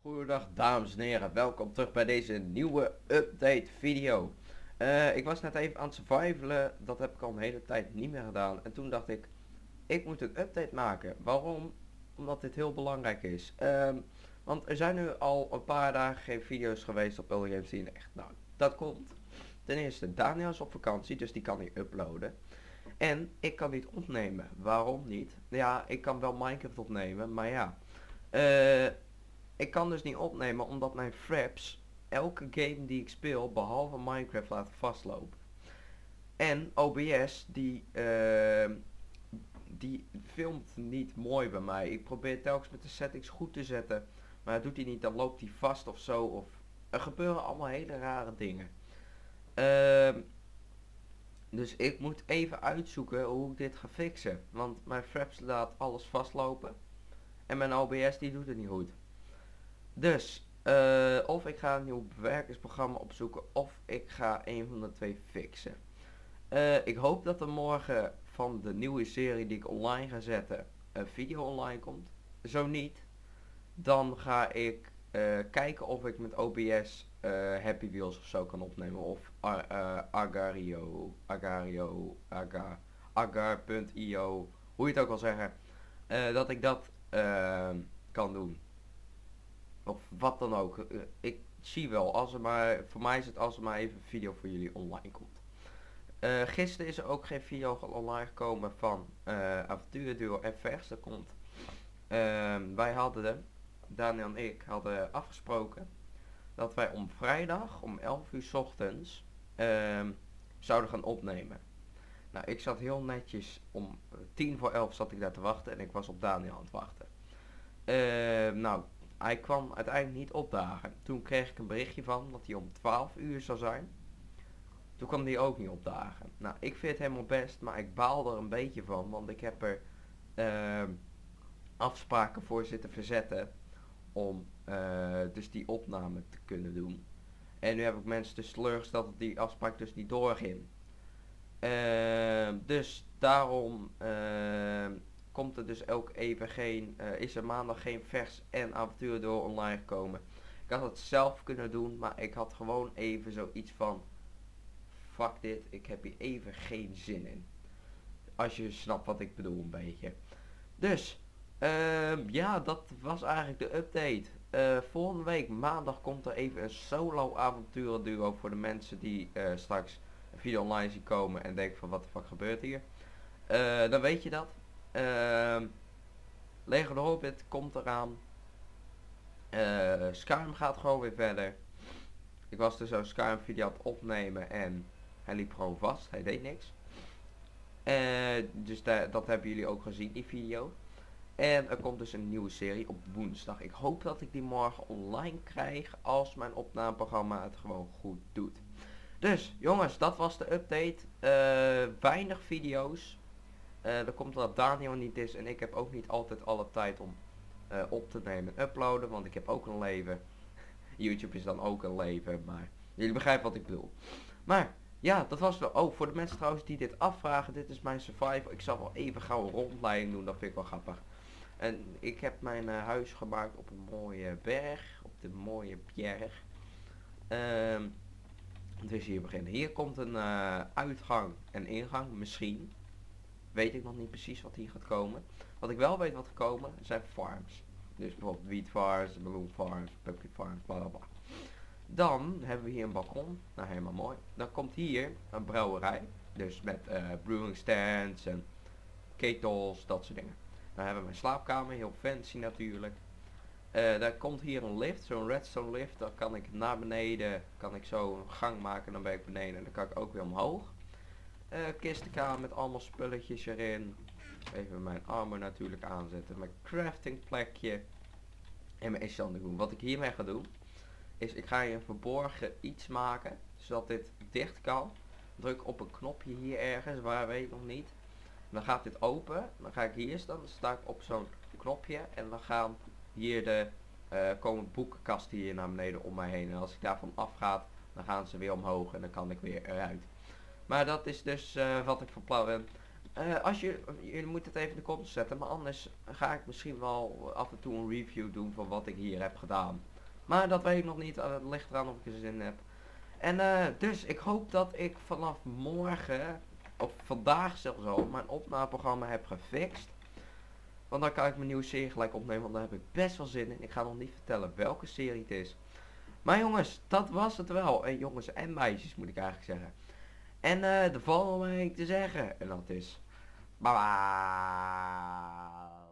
Goedendag dames en heren, welkom terug bij deze nieuwe update video. Ik was net even aan het survivalen, dat heb ik al een hele tijd niet meer gedaan. En toen dacht ik moet een update maken. Waarom? Omdat dit heel belangrijk is. Want er zijn nu al een paar dagen geen video's geweest op Early Games Scene. Echt, nou, dat komt. Ten eerste, Daniel is op vakantie, dus die kan niet uploaden. En ik kan niet opnemen. Waarom niet? Ja, ik kan wel Minecraft opnemen, maar ja. Ik kan dus niet opnemen omdat mijn fraps elke game die ik speel, behalve Minecraft, laten vastlopen. En OBS die filmt niet mooi bij mij. Ik probeer telkens met de settings goed te zetten, maar dat doet hij niet. Dan loopt hij vast of zo. Of er gebeuren allemaal hele rare dingen. Dus ik moet even uitzoeken hoe ik dit ga fixen. Want mijn fraps laat alles vastlopen. En mijn OBS die doet het niet goed. Dus, of ik ga een nieuw bewerkingsprogramma opzoeken, of ik ga een van de twee fixen. Ik hoop dat er morgen van de nieuwe serie die ik online ga zetten, een video online komt. Zo niet, dan ga ik kijken of ik met OBS Happy Wheels of zo kan opnemen. Of Agar.io, hoe je het ook wil zeggen. Dat ik dat kan doen. Of wat dan ook. Ik zie wel. Als er maar, voor mij is het als er maar even een video voor jullie online komt. Gisteren is er ook geen video online gekomen van Avonturenduo FX. Dat komt. Wij hadden, Daniel en ik, hadden afgesproken dat wij om vrijdag om 11 uur 's ochtends zouden gaan opnemen. Nou, ik zat heel netjes om 10 voor 11 zat ik daar te wachten en ik was op Daniel aan het wachten. Nou, hij kwam uiteindelijk niet opdagen. Toen kreeg ik een berichtje van dat hij om 12 uur zou zijn. Toen kwam hij ook niet opdagen. Nou, ik vind het helemaal best, maar ik baal er een beetje van, want ik heb er afspraken voor zitten verzetten om dus die opname te kunnen doen. En nu heb ik mensen dus teleurgesteld dat die afspraak dus niet doorging. Dus daarom komt er dus ook even geen, is er maandag geen vers en avonturen door online gekomen. Ik had het zelf kunnen doen, maar ik had gewoon even zoiets van, fuck dit, ik heb hier even geen zin in. Als je snapt wat ik bedoel een beetje. Dus, ja, dat was eigenlijk de update. Volgende week maandag komt er even een solo avonturen duo voor de mensen die straks een video online zien komen en denken van wat de fuck gebeurt hier. Dan weet je dat. Lego de Hobbit komt eraan. Skyrim gaat gewoon weer verder. Ik was dus zo'n Skyrim video aan het opnemen en hij liep gewoon vast. Hij deed niks. Dus dat hebben jullie ook gezien, die video. En er komt dus een nieuwe serie op woensdag. Ik hoop dat ik die morgen online krijg als mijn opnameprogramma het gewoon goed doet. Dus jongens, dat was de update. Weinig video's. Dat komt omdat Daniel niet is en ik heb ook niet altijd alle tijd om op te nemen en uploaden, want ik heb ook een leven. YouTube is dan ook een leven, maar jullie begrijpen wat ik bedoel. Maar ja, dat was wel. Oh, voor de mensen trouwens die dit afvragen, dit is mijn survival. Ik zal wel even gauw een rondleiding doen, dat vind ik wel grappig. En ik heb mijn huis gemaakt op een mooie berg, op de mooie berg. Dus hier beginnen. Hier komt een uitgang en ingang, misschien. Weet ik nog niet precies wat hier gaat komen. Wat ik wel weet wat gaat komen, zijn farms. Dus bijvoorbeeld wheat farms, balloon farms, pumpkin farms, bla bla bla. Dan hebben we hier een balkon. Nou, helemaal mooi. Dan komt hier een brouwerij. Dus met brewing stands en ketels, dat soort dingen. Dan hebben we een slaapkamer, heel fancy natuurlijk. Daar komt hier een lift, zo'n redstone lift. Dan kan ik naar beneden, kan ik zo een gang maken, dan ben ik beneden en dan kan ik ook weer omhoog. Kistenkamer met allemaal spulletjes erin. Even mijn armor natuurlijk aanzetten. Mijn crafting plekje. En mijn enchanting doen. Wat ik hiermee ga doen, is ik ga hier een verborgen iets maken. Zodat dit dicht kan. Druk op een knopje hier ergens, waar weet ik nog niet. Dan gaat dit open. Dan ga ik hier staan. Dan sta ik op zo'n knopje. En dan gaan hier de komen boekenkasten hier naar beneden om mij heen. En als ik daarvan afga, dan gaan ze weer omhoog. En dan kan ik weer eruit. Maar dat is dus wat ik van plan ben. Als jullie moeten het even in de comments zetten. Maar anders ga ik misschien wel af en toe een review doen van wat ik hier heb gedaan. Maar dat weet ik nog niet. Het ligt eraan of ik er zin in heb. En dus ik hoop dat ik vanaf morgen, of vandaag zelfs al, mijn opnameprogramma heb gefixt. Want dan kan ik mijn nieuwe serie gelijk opnemen, want daar heb ik best wel zin in. Ik ga nog niet vertellen welke serie het is. Maar jongens, dat was het wel. En jongens en meisjes moet ik eigenlijk zeggen. En er valt nog maar één te zeggen. En dat is... Bye bye.